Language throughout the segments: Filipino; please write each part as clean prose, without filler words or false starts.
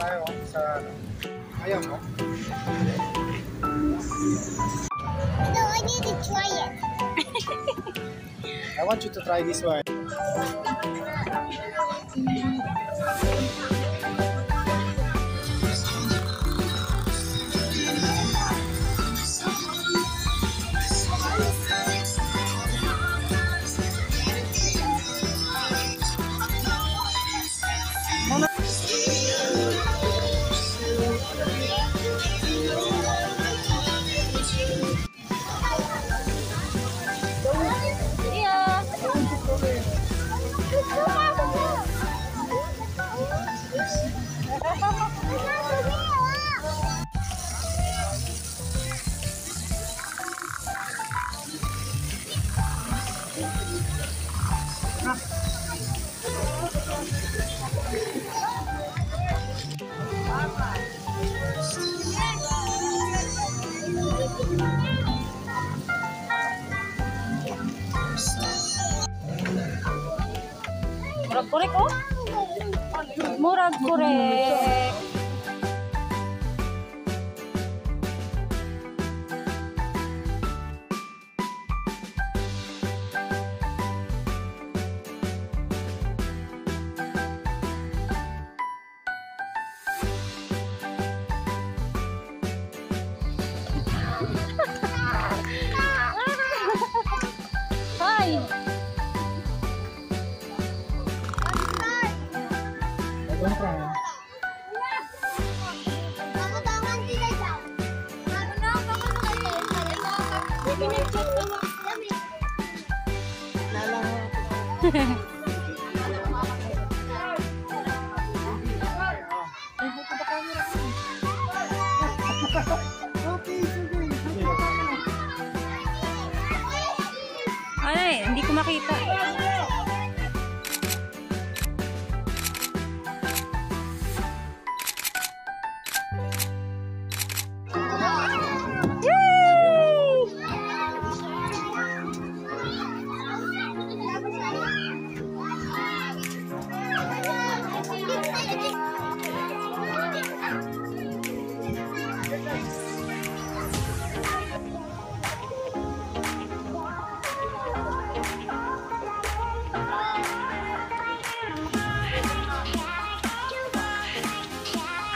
tayo sa ayaw mo. No, I need to try it. I want you to try this one. Murag korek oh. Murag korek. Hi. Don't try. Ay, hindi ko makita.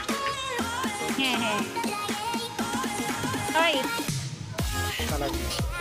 Hi. Talaga.